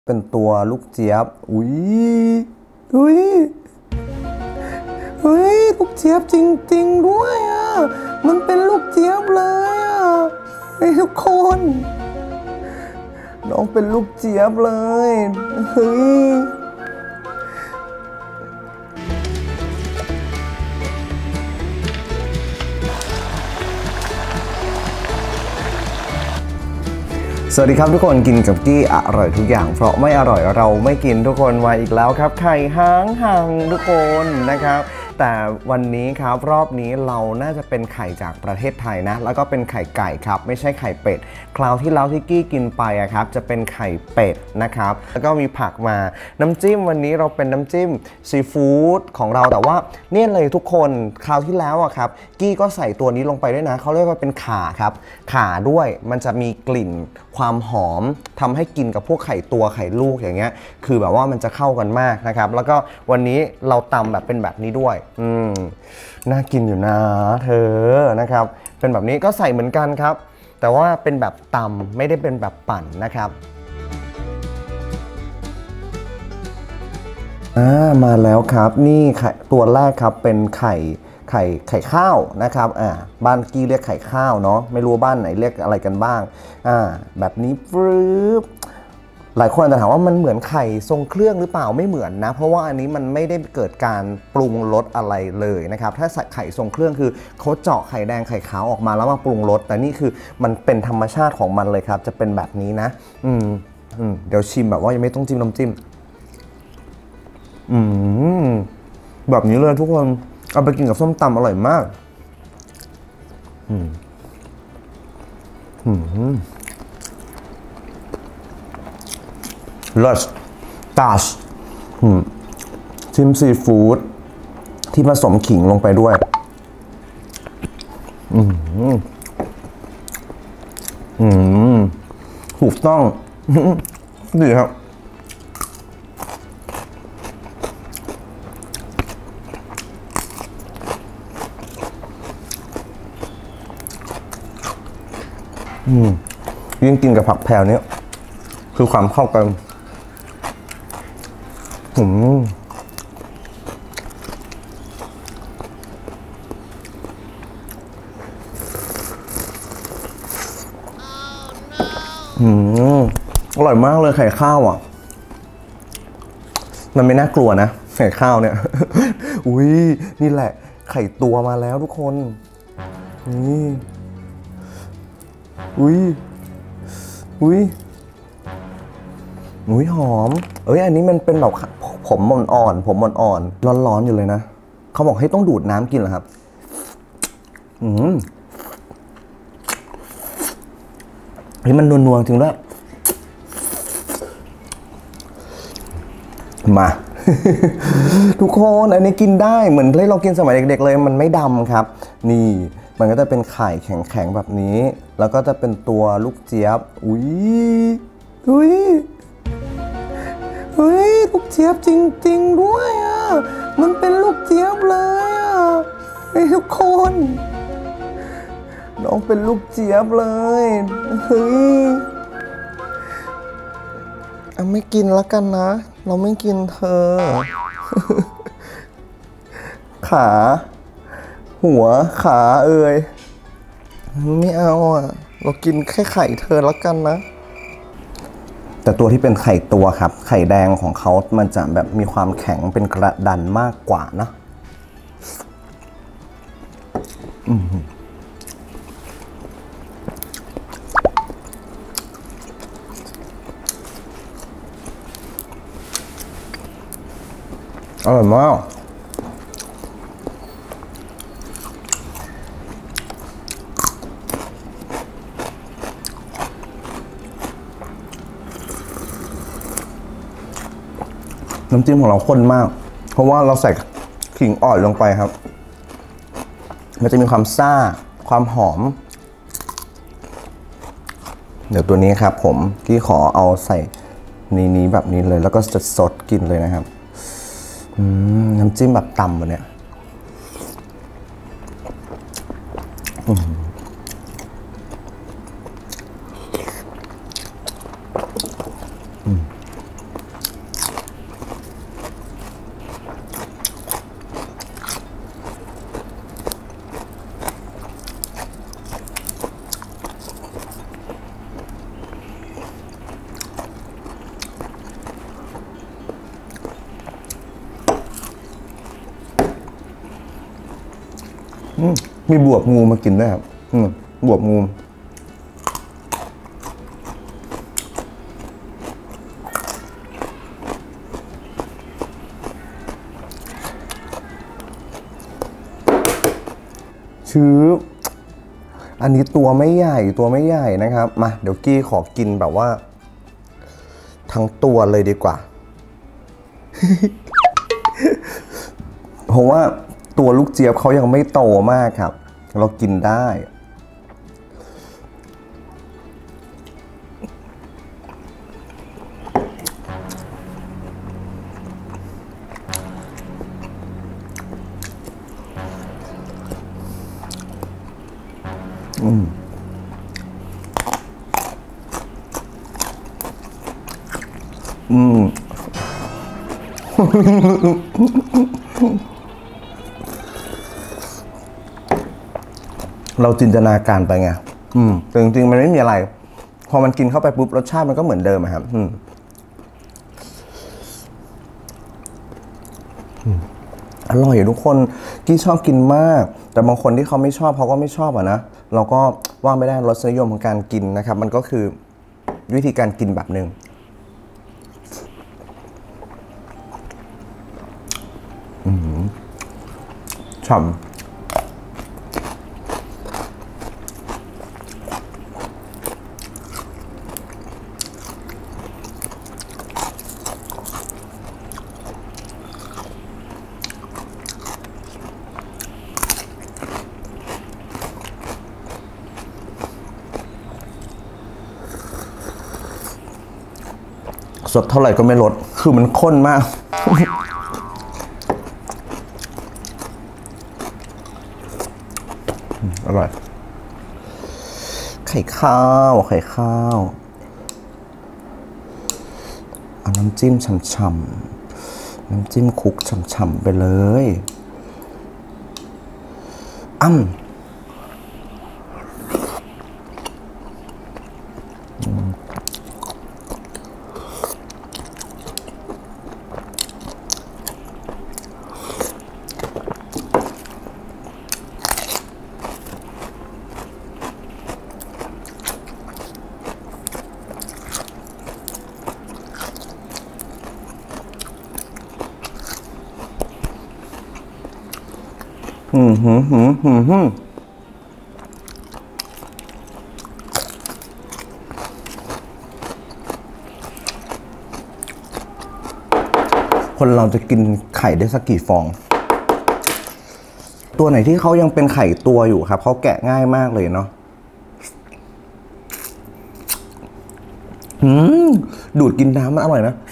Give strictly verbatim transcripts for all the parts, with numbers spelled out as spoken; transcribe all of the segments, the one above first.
เป็นตัวลูกเจี๊ยบอุ้ยอุ้ยเฮ้ยลูกเจี๊ยบจริงๆด้วยอ่ะมันเป็นลูกเจี๊ยบเลยอ่ะไอ้ทุกคนน้องเป็นลูกเจี๊ยบเลยเฮ้ยสวัสดีครับทุกคนกินกับกี้อร่อยทุกอย่างเพราะไม่อร่อยเราไม่กินทุกคนมาอีกแล้วครับไข่ห้างห่างทุกคนนะครับแต่วันนี้ครับรอบนี้เราน่าจะเป็นไข่จากประเทศไทยนะแล้วก็เป็นไข่ไก่ครับไม่ใช่ไข่เป็ดคราวที่แล้วที่กี้กินไปอะครับจะเป็นไข่เป็ดนะครับแล้วก็มีผักมาน้ำจิ้มวันนี้เราเป็นน้ำจิ้มซีฟู้ดของเราแต่ว่าเนี่ยเลยทุกคนคราวที่แล้วอะครับกี้ก็ใส่ตัวนี้ลงไปด้วยนะเขาเรียกว่าเป็นข่าครับข่าด้วยมันจะมีกลิ่นความหอมทำให้กินกับพวกไข่ตัวไข่ลูกอย่างเงี้ยคือแบบว่ามันจะเข้ากันมากนะครับแล้วก็วันนี้เราตำแบบเป็นแบบนี้ด้วยอืมน่ากินอยู่นะเธอนะครับเป็นแบบนี้ก็ใส่เหมือนกันครับแต่ว่าเป็นแบบตำไม่ได้เป็นแบบปั่นนะครับอ่ามาแล้วครับนี่ไข่ตัวแรกครับเป็นไข่ไข่ไข่ข้าวนะครับอ่าบ้านกี้เรียกไข่ข้าวเนาะไม่รู้บ้านไหนเรียกอะไรกันบ้างอ่าแบบนี้ฟรึบหลายคนจะถามว่ามันเหมือนไข่ทรงเครื่องหรือเปล่าไม่เหมือนนะเพราะว่าอันนี้มันไม่ได้เกิดการปรุงรสอะไรเลยนะครับถ้าใส่ไข่ทรงเครื่องคือเขาเจาะไข่แดงไข่ขาวออกมาแล้วมาปรุงรสแต่นี่คือมันเป็นธรรมชาติของมันเลยครับจะเป็นแบบนี้นะอืมอืมเดี๋ยวชิมแบบว่ายังไม่ต้องจิ้มน้ำจิ้มอืมแบบนี้เลยทุกคนเอาไปกินกับส้มตำอร่อยมากอืมอืมลัสตัชชิมซีฟู้ดที่ผสมขิงลงไปด้วยอืมอืมถูกต้องดีครับอืมยิ่งกินกับผักแพรวนี้คือความเข้ากันอืมอืมอร่อยมากเลยไข่ข้าวอ่ะมันไม่น่ากลัวนะไข่ข้าวเนี่ย อุ้ยนี่แหละไข่ตัวมาแล้วทุกคนนี่อุ้ยอุ้ยอุ้ยหอมเอ้ยอันนี้มันเป็นแบบผมอ่อนๆผมอ่อนๆร้อนๆอยู่เลยนะเขาบอกให้ต้องดูดน้ำกินเหรอครับอืมเฮ้ยมันนัวๆจริงด้วยมา ทุกคนอันนี้กินได้เหมือนที่เรากินสมัยเด็กๆเลยมันไม่ดำครับนี่มันก็จะเป็นไข่แข็งๆแบบนี้แล้วก็จะเป็นตัวลูกเจี๊ยบอุ้ยอุ้ยเฮ้ยลูกเจี๊ยบจริงๆด้วยอ่ะมันเป็นลูกเจี๊ยบเลยอ่ะไอ้ทุกคนน้องเป็นลูกเจี๊ยบเลยเฮ้ยอ่ะไม่กินแล้วกันนะเราไม่กินเธอ ขาหัวขาเอ่ยไม่เอาอ่ะเรากินแค่ไข่เธอแล้วกันนะแต่ตัวที่เป็นไข่ตัวครับไข่แดงของเขามันจะแบบมีความแข็งเป็นกระดันมากกว่านะอืมอร่อยมากน้ำจิ้มของเราข้นมากเพราะว่าเราใส่ขิงอ่อนลงไปครับมันจะมีความซ่าความหอมเดี๋ยวตัวนี้ครับผมกี้ขอเอาใส่นี้นี้แบบนี้เลยแล้วก็จะสดกินเลยนะครับน้ำจิ้มแบบตำแบบเนี้ยมีบวบงูมากินด้วยครับบวบงูชื้ออันนี้ตัวไม่ใหญ่ตัวไม่ใหญ่นะครับมาเดี๋ยวกี้ขอกินแบบว่าทั้งตัวเลยดีกว่า เพราะว่าตัวลูกเจี๊ยบเขายังไม่โตมากครับเรากินได้อืมอืม เราจินตนาการไปไงอืมแต่จริงๆมันไม่มีอะไรพอมันกินเข้าไปปุ๊บรสชาติมันก็เหมือนเดิมครับอืมอร่อยทุกคนกี้ชอบกินมากแต่บางคนที่เขาไม่ชอบเขาก็ไม่ชอบอ่ะนะเราก็ว่าไม่ได้รสนิยมของการกินนะครับมันก็คือวิธีการกินแบบหนึ่งอืมฉ่ำสดเท่าไหร่ก็ไม่ลดคือมันข้นมาก อร่อยไข่ข้าวไข่ข้าวเอาน้ำจิ้มฉ่ำๆน้ำจิ้มคลุกฉ่ำๆไปเลยอ้ำอืมหืมหืมหืมหืมคนเราจะกินไข่ได้สักกี่ฟองตัวไหนที่เขายังเป็นไข่ตัวอยู่ครับเขาแกะง่ายมากเลยเนาะอืมดูดกินน้ำมันอร่อยนะ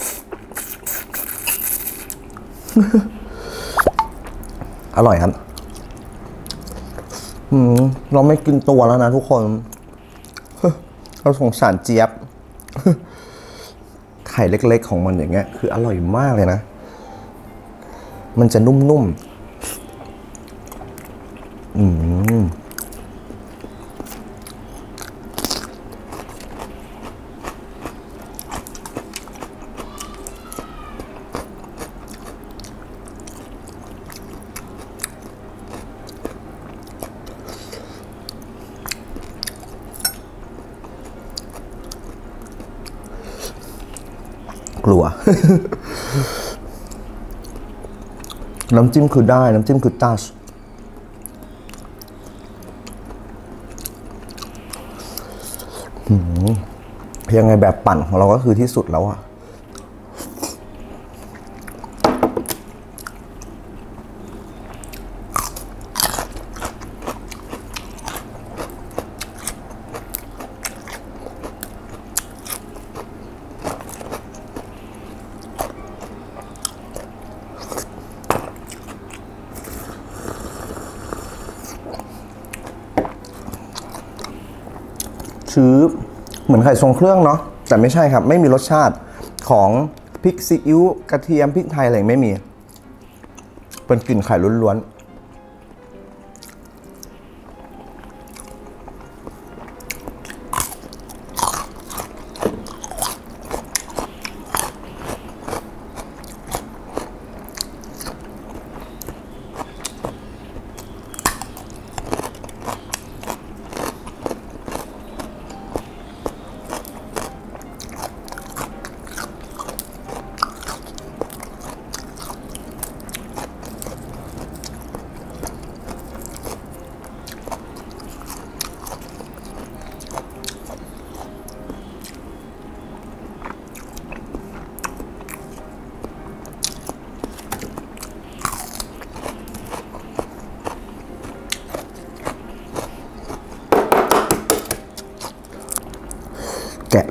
อร่อยครับอืมเราไม่กินตัวแล้วนะทุกคนเราสงสารเจี๊ยบไข่เล็กๆของมันอย่างเงี้ยคืออร่อยมากเลยนะมันจะนุ่มๆอืมกลัว น้ำจิ้มคือได้น้ำจิ้มคือตัชยังไงแบบปั่นของเราก็คือที่สุดแล้วอะชื้อเหมือนไข่ทรงเครื่องเนาะแต่ไม่ใช่ครับไม่มีรสชาติของพริกซีอิ๊วกระเทียมพริกไทยอะไรไม่มีเป็นกลิ่นไข่ล้วน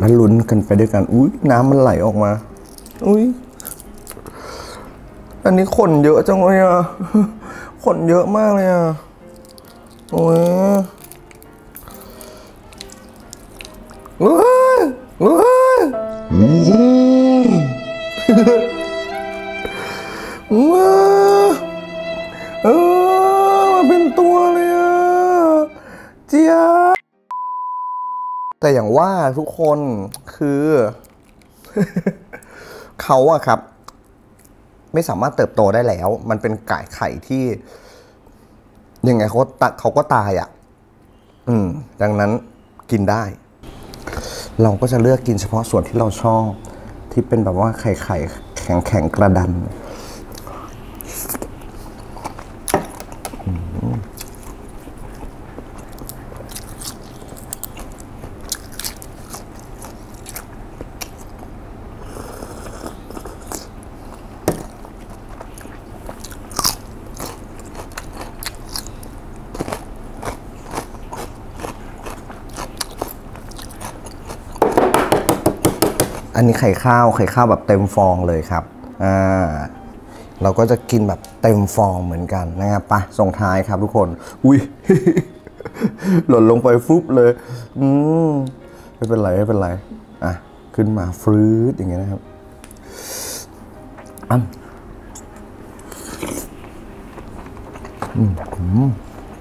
แล้วลุ้นกันไปด้วยกันอุ้ยน้ำมันไหลออกมาอุ้ยอันนี้ขนเยอะจังเลยอ่ะขนเยอะมากเลยอ่ะโอ้ยเฮ้ยเฮ้ยว้าเออมาเป็นตัวเลยอ่ะเจี๊ยบแต่อย่างว่าทุกคนคือ เขาอะครับไม่สามารถเติบโตได้แล้วมันเป็นไก่ไข่ที่ยังไงเขาตเขาก็ตายอ่ะอืมดังนั้นกินได้เราก็จะเลือกกินเฉพาะส่วนที่เราชอบที่เป็นแบบว่าไข่ไข่แข็งแข็งกระดันอันนี้ไข่ข้าวไข่ข้าวแบบเต็มฟองเลยครับอ่าเราก็จะกินแบบเต็มฟองเหมือนกันนะครับไปส่งท้ายครับทุกคนอุ้ย หล่นลงไปฟุบเลยอืมไม่เป็นไรไม่เป็นไรอ่ะขึ้นมาฟรืดอย่างเงี้ยนะครับอ่ะอืม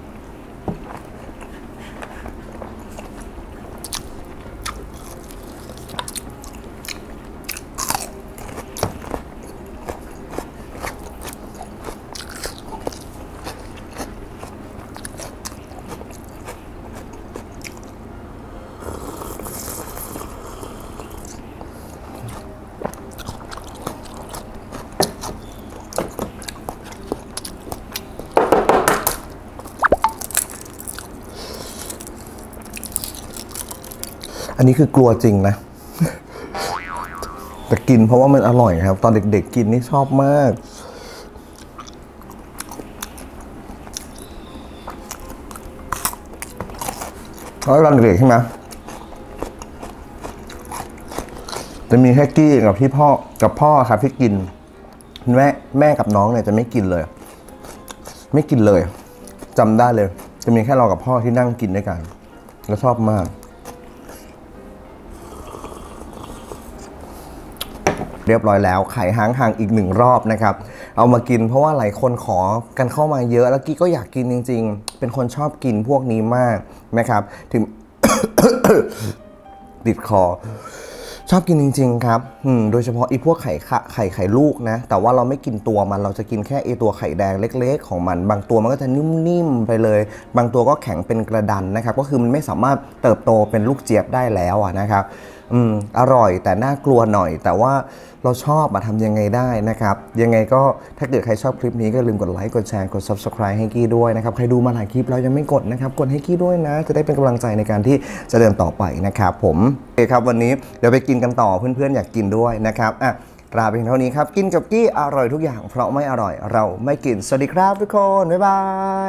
อันนี้คือกลัวจริงนะ แต่กินเพราะว่ามันอร่อยครับตอนเด็กๆกินนี่ชอบมากตอนเด็กๆใช่ไหมจะมีแค่กี้กับพี่พ่อกับพ่อครับที่กินแม่แม่กับน้องเนี่ยจะไม่กินเลยไม่กินเลยจำได้เลยจะมีแค่เรากับพ่อที่นั่งกินด้วยกันแล้วชอบมากเรียบร้อยแล้วไข่หางหางอีกหนึ่งรอบนะครับเอามากินเพราะว่าหลายคนขอกันเข้ามาเยอะแล้วกี้ก็อยากกินจริงๆเป็นคนชอบกินพวกนี้มากนะครับถึง ติดคอชอบกินจริงๆครับโดยเฉพาะอีพวกไข่ไข่ไข่ลูกนะแต่ว่าเราไม่กินตัวมันเราจะกินแค่ไอตัวไข่แดงเล็กๆของมันบางตัวมันก็จะนิ่มๆไปเลยบางตัวก็แข็งเป็นกระดันนะครับก็คือมันไม่สามารถเติบโตเป็นลูกเจี๊ยบได้แล้วนะครับอืมอร่อยแต่น่ากลัวหน่อยแต่ว่าเราชอบมาทำยังไงได้นะครับยังไงก็ถ้าเกิดใครชอบคลิปนี้ก็ลืมกดไลค์กดแชร์กด ซับสไครบ์ ให้กี้ด้วยนะครับใครดูมาหลายคลิปแล้วยังไม่กดนะครับกดให้กี้ด้วยนะจะได้เป็นกำลังใจในการที่จะเดินต่อไปนะครับผมโอเคครับวันนี้เดี๋ยวไปกินกันต่อเพื่อนๆอยากกินด้วยนะครับอ่ะลาไปเพียงเท่านี้ครับกินกับกี้อร่อยทุกอย่างเพราะไม่อร่อยเราไม่กินสวัสดีครับทุกคนบ๊ายบาย